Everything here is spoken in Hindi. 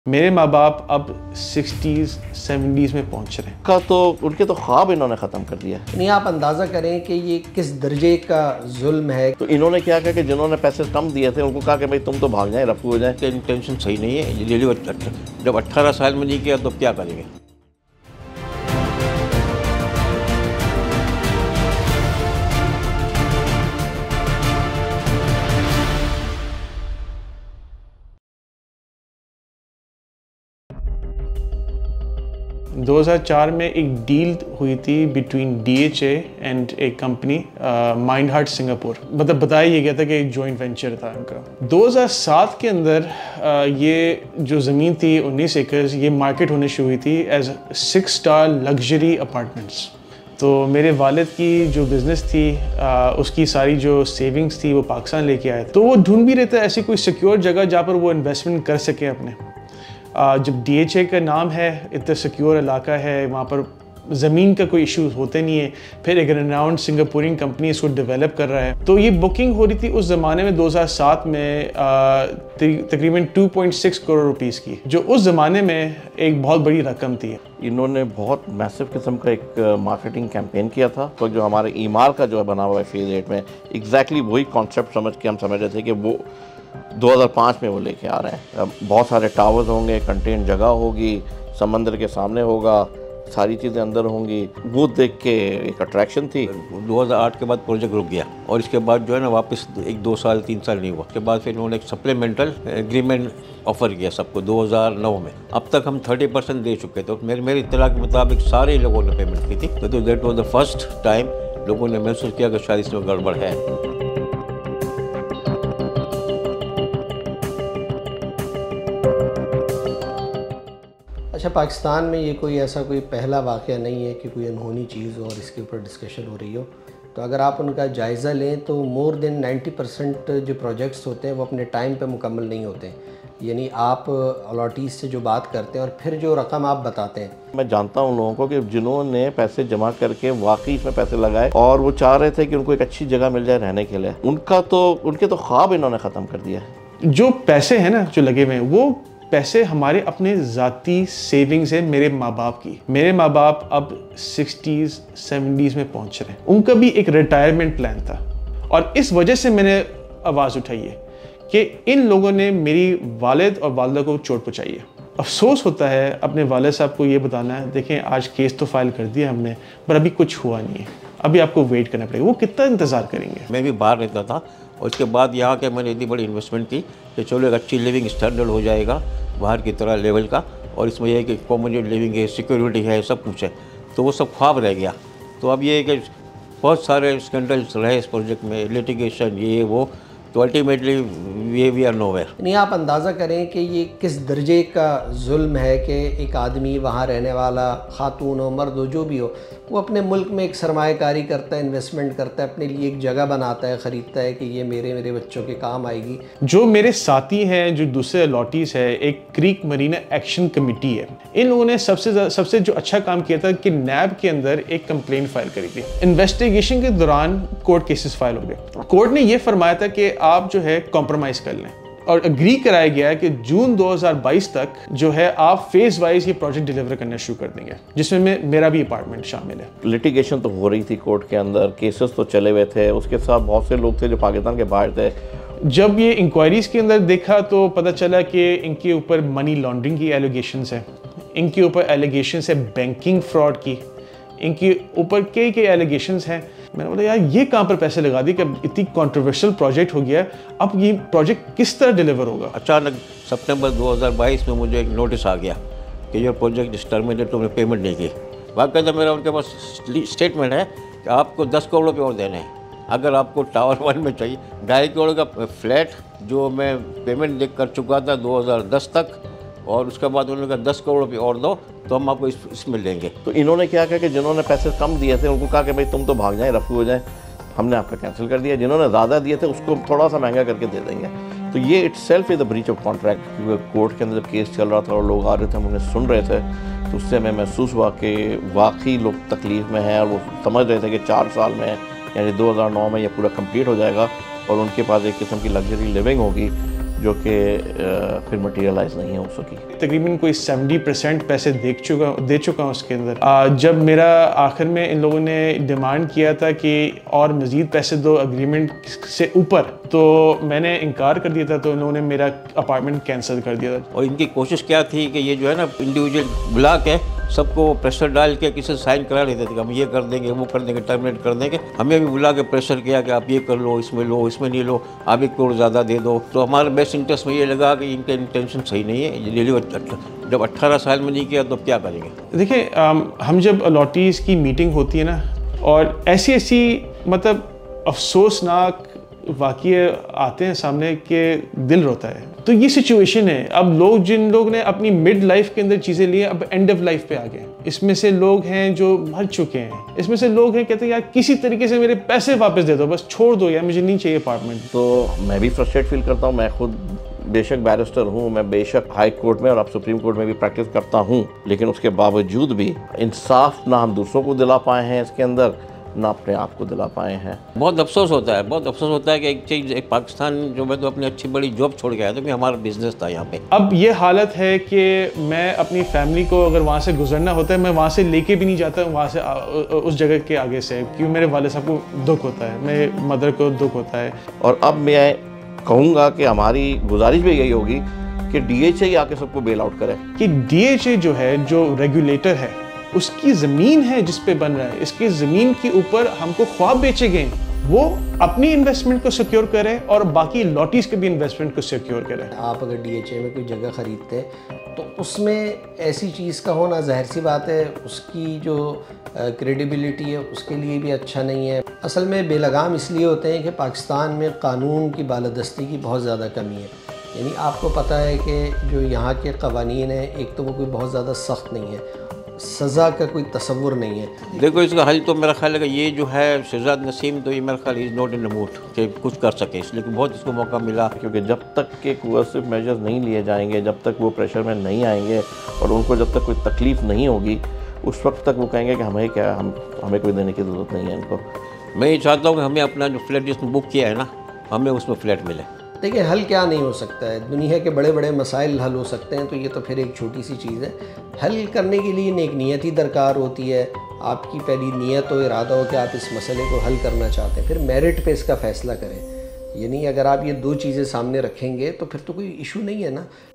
मेरे माँ बाप अब 60s 70s में पहुँच रहे हैं का तो उनके तो ख्वाब इन्होंने ख़त्म कर दिया है। नहीं, आप अंदाज़ा करें कि ये किस दर्जे का जुल्म है। तो इन्होंने क्या कहा कि जिन्होंने पैसे कम दिए थे उनको कहा कि भाई तुम तो भाग जाए, रफू हो जाए। इंटेंशन सही नहीं है। जब 18 साल में नहीं किया तो क्या करेंगे। 2004 में एक डील हुई थी बिटवीन DHA एंड एक कंपनी माइंड हार्ट सिंगापुर। मतलब बताया ये गया था कि एक जॉइंट वेंचर था उनका। 2007 के अंदर ये जो ज़मीन थी 19 एकर्स, ये मार्केट होने शुरू हुई थी एज 6 स्टार लग्जरी अपार्टमेंट्स। तो मेरे वालिद की जो बिज़नेस थी उसकी सारी जो सेविंग्स थी वो पाकिस्तान लेके आए। तो वो ढूंढ भी रहे थे ऐसी कोई सिक्योर जगह जहाँ पर वो इन्वेस्टमेंट कर सके अपने। जब DHA का नाम है, इतना सिक्योर इलाका है, वहाँ पर ज़मीन का कोई इशू होते नहीं है। फिर एक रेनाउंड सिंगापुरियन कंपनी इसको डेवलप कर रहा है। तो ये बुकिंग हो रही थी उस ज़माने में 2007 में तकरीबन 2.6 करोड़ रुपीस की, जो उस ज़माने में एक बहुत बड़ी रकम थी। इन्होंने बहुत मैसिव किस्म का एक मार्केटिंग कैंपेन किया था। तो जो हमारे ईमार का जो है बना हुआ है फेज़ 8 में, एग्जैक्टली वही कॉन्सेप्ट समझ के हम समझ रहे थे कि वो 2005 में वो लेके आ रहे हैं। अब बहुत सारे टावर्स होंगे, कंटेन जगह होगी, समंदर के सामने होगा, सारी चीज़ें अंदर होंगी। वो देख के एक अट्रैक्शन थी। 2008 के बाद प्रोजेक्ट रुक गया और इसके बाद जो है ना वापस 1-2 साल 3 साल नहीं हुआ। उसके बाद फिर उन्होंने एक सप्लीमेंटल एग्रीमेंट ऑफर किया सबको 2009 में। अब तक हम 30% दे चुके थे। मेरी इत्तला के मुताबिक सारे लोगों ने पेमेंट की थी। तो that was the first time लोगों ने महसूस किया कि शायद इसमें गड़बड़ है। अच्छा, पाकिस्तान में ये कोई ऐसा कोई पहला वाक़या नहीं है कि कोई अनहोनी चीज़ और इसके ऊपर डिस्कशन हो रही हो। तो अगर आप उनका जायज़ा लें तो मोर देन 90% जो प्रोजेक्ट्स होते हैं वो अपने टाइम पे मुकम्मल नहीं होते। यानी आप अलॉटीज़ से जो बात करते हैं और फिर जो रकम आप बताते हैं। मैं जानता हूँ उन लोगों को कि जिन्होंने पैसे जमा करके वाकई इसमें पैसे लगाए और वो चाह रहे थे कि उनको एक अच्छी जगह मिल जाए रहने के लिए। उनके तो ख्वाब इन्होंने ख़त्म कर दिया है। जो पैसे हैं ना जो लगे हुए हैं, वो पैसे हमारे अपने ज़ाती सेविंग्स है मेरे माँ बाप की। मेरे माँ बाप अब 60s 70s में पहुँच रहे हैं। उनका भी एक रिटायरमेंट प्लान था और इस वजह से मैंने आवाज़ उठाई है कि इन लोगों ने मेरी वालिद और वालिदा को चोट पहुँचाई है। अफसोस होता है अपने वालिद साहब को ये बताना है, देखें आज केस तो फाइल कर दिया हमने पर अभी कुछ हुआ नहीं है, अभी आपको वेट करना पड़ेगा। वो कितना इंतज़ार करेंगे। मैं भी बाहर रहता था और उसके बाद यहाँ के मैंने इतनी बड़ी इन्वेस्टमेंट की कि चलो एक अच्छी लिविंग स्टैंडर्ड हो जाएगा बाहर की तरह लेवल का, और इसमें यह है कि कॉमन लिविंग है, सिक्योरिटी है, सब कुछ है। तो वो सब ख्वाब रह गया। तो अब ये है कि बहुत सारे स्कैंडल्स रहे इस प्रोजेक्ट में, लिटिगेशन ये वो, तो अल्टीमेटली वी आर नोवेयर। नहीं, आप अंदाज़ा करें कि ये किस दर्जे का जुल्म है कि एक आदमी वहाँ रहने वाला, खातून हो मर्द हो जो भी हो, वो अपने मुल्क में एक सरमायाकारी करता है, इन्वेस्टमेंट करता है, अपने लिए एक जगह बनाता है, ख़रीदता है कि ये मेरे बच्चों के काम आएगी। जो मेरे साथी हैं, जो दूसरे अलॉटीज़ है, एक क्रीक मरीना एक्शन कमेटी है, इन लोगों ने सबसे जो अच्छा काम किया था कि नैब के अंदर एक कंप्लेंट फाइल करी थी। इन्वेस्टिगेशन के दौरान कोर्ट केसेस फाइल हो गए। कोर्ट ने ये फरमाया था कि आप जो है कॉम्प्रोमाइज कर लें और एग्री कराया गया है कि जून 2022 तक जो है आप फेज वाइज ये प्रोजेक्ट डिलीवर करना शुरू कर देंगे, जिसमें मेरा भी अपार्टमेंट शामिल है। लिटिगेशन तो हो रही थी कोर्ट के अंदर, केसेस तो चले हुए थे, उसके साथ बहुत से लोग थे जो पाकिस्तान के बाहर थे। जब ये इंक्वायरीज के अंदर देखा तो पता चला कि इनके ऊपर मनी लॉन्ड्रिंग की एलिगेशंस है, इनके ऊपर एलिगेशंस है बैंकिंग फ्रॉड की, इनके ऊपर कई एलिगेशंस हैं। मैंने बोला यार ये कहाँ पर पैसे लगा दी कि इतनी कंट्रोवर्शियल प्रोजेक्ट हो गया, अब ये प्रोजेक्ट किस तरह डिलीवर होगा। अचानक सितंबर 2022 में मुझे एक नोटिस आ गया कि ये प्रोजेक्ट इस टर्मिनेट, तुमने पेमेंट नहीं की। बाकायदा मेरा उनके पास स्टेटमेंट है कि आपको 10 करोड़ रुपये और देने हैं। अगर आपको टावर 1 में चाहिए 2.5 करोड़ का फ्लैट जो मैं पेमेंट कर चुका था 2010 तक, और उसके बाद उन्होंने कहा 10 करोड़ रुपये और दो तो हम आपको इसमें लेंगे। तो इन्होंने क्या कहा कि जिन्होंने पैसे कम दिए थे उनको कहा कि भाई तुम तो भाग जाए, रफू हो जाए, हमने आपका कैंसिल कर दिया। जिन्होंने ज़्यादा दिए थे उसको थोड़ा सा महंगा करके दे देंगे। तो ये itself is the breach of contract. क्योंकि कोर्ट के अंदर जब केस चल रहा था और लोग आ रहे थे, हम उन्हें सुन रहे थे, तो उससे हमें महसूस हुआ कि वाकई लोग तकलीफ़ में हैं और वो समझ रहे थे कि 4 साल में यानी 2009 में ये पूरा कंप्लीट हो जाएगा और उनके पास एक किस्म की लग्जरी लिविंग होगी जो कि फिर मटेरियलाइज नहीं हो सकी। तकरीबन कोई 70% पैसे दे चुका हूँ उसके अंदर। जब मेरा आखिर में इन लोगों ने डिमांड किया था कि और मज़ीद पैसे दो अग्रीमेंट से ऊपर, तो मैंने इनकार कर दिया था, तो इन्होंने मेरा अपार्टमेंट कैंसिल कर दिया था। और इनकी कोशिश क्या थी कि ये जो है ना इंडिविजुअल बुला के सबको प्रेशर डाल के किसी साइन करा लेते थे कि हम ये कर देंगे, वो कर देंगे, टर्मिनेट कर देंगे। हमें भी बुला के प्रेशर किया कि आप ये कर लो, इसमें नहीं लो, आप 1 करोड़ ज़्यादा दे दो। तो हमारे बेस्ट इंटरेस्ट में ये लगा कि इनका इंटेंशन सही नहीं है, ये ले लो। जब 18 साल में नहीं किया तो क्या करेंगे? देखिए, हम जब अलॉटीज़ की मीटिंग होती है ना, और ऐसी मतलब अफसोसनाक वाक़ये आते हैं सामने के दिल रोता है। तो ये सिचुएशन है। अब जिन लोग ने अपनी मिड लाइफ के अंदर चीज़ें ली, अब एंड ऑफ लाइफ पे आ गए। इसमें से लोग हैं जो मर चुके हैं, इसमें से लोग हैं कहते हैं यार किसी तरीके से मेरे पैसे वापस दे दो, बस छोड़ दो यार, मुझे नहीं चाहिए अपार्टमेंट। तो मैं भी फ्रस्ट्रेट फील करता हूँ। मैं खुद बेशक बैरिस्टर हूँ, मैं बेशक हाई कोर्ट में और अब सुप्रीम कोर्ट में भी प्रैक्टिस करता हूँ, लेकिन उसके बावजूद भी इंसाफ ना हम दूसरों को दिला पाए हैं इसके अंदर, ना अपने आप को दिला पाए हैं। बहुत अफसोस होता है कि एक चीज़, एक पाकिस्तान जो मैं तो अपनी अच्छी बड़ी जॉब छोड़ के आया था, हमारा बिजनेस था यहाँ पे। अब ये हालत है कि मैं अपनी फैमिली को अगर वहाँ से गुजरना होता है, मैं वहाँ से लेके भी नहीं जाता वहाँ से उस जगह के आगे से, क्योंकि मेरे वाले साहब को दुख होता है, मेरे मदर को दुख होता है। और अब मैं कहूँगा कि हमारी गुजारिश भी यही होगी कि DHA आके सबको बेल आउट करे। कि DHA जो है, जो रेगुलेटर है, उसकी ज़मीन है जिस पे बन रहा है, इसकी ज़मीन के ऊपर हमको ख्वाब बेचे गए, वो अपनी इन्वेस्टमेंट को सिक्योर करे और बाकी लॉटीज़ के भी इन्वेस्टमेंट को सिक्योर करे। आप अगर DHA में कोई जगह ख़रीदते हैं तो उसमें ऐसी चीज़ का होना ज़ाहिर सी बात है, उसकी जो क्रेडिबिलिटी है उसके लिए भी अच्छा नहीं है। असल में बेलगाम इसलिए होते हैं कि पाकिस्तान में कानून की बालादस्ती की बहुत ज़्यादा कमी है। यानी आपको पता है कि जो यहाँ के क़वानीन हैं, एक तो वो कोई बहुत ज़्यादा सख्त नहीं है, सज़ा का कोई तसव्वुर नहीं है। देखो, इसका हल तो मेरा ख्याल है कि ये जो है शहजाद नसीम, तो ये मेरा ख्याल is not in the mood कि कुछ कर सके, इसलिए बहुत इसको मौका मिला। क्योंकि जब तक के कोर्सिव मेजर्स नहीं लिए जाएंगे, जब तक वो प्रेशर में नहीं आएंगे और उनको जब तक कोई तकलीफ़ नहीं होगी, उस वक्त तक वो कहेंगे कि हमें कोई देने की ज़रूरत नहीं है इनको। मैं ये चाहता हूँ कि हमें अपना जो फ्लैट जिसमें बुक किया है ना, हमें उसमें फ्लैट मिले। देखिए, हल क्या नहीं हो सकता है, दुनिया के बड़े बड़े मसाइल हल हो सकते हैं, तो ये तो फिर एक छोटी सी चीज़ है। हल करने के लिए नेक नीयत ही दरकार होती है। आपकी पहली नीयत हो, इरादा हो कि आप इस मसले को हल करना चाहते हैं, फिर मेरिट पे इसका फ़ैसला करें। यानी अगर आप ये 2 चीज़ें सामने रखेंगे तो फिर तो कोई इशू नहीं है ना।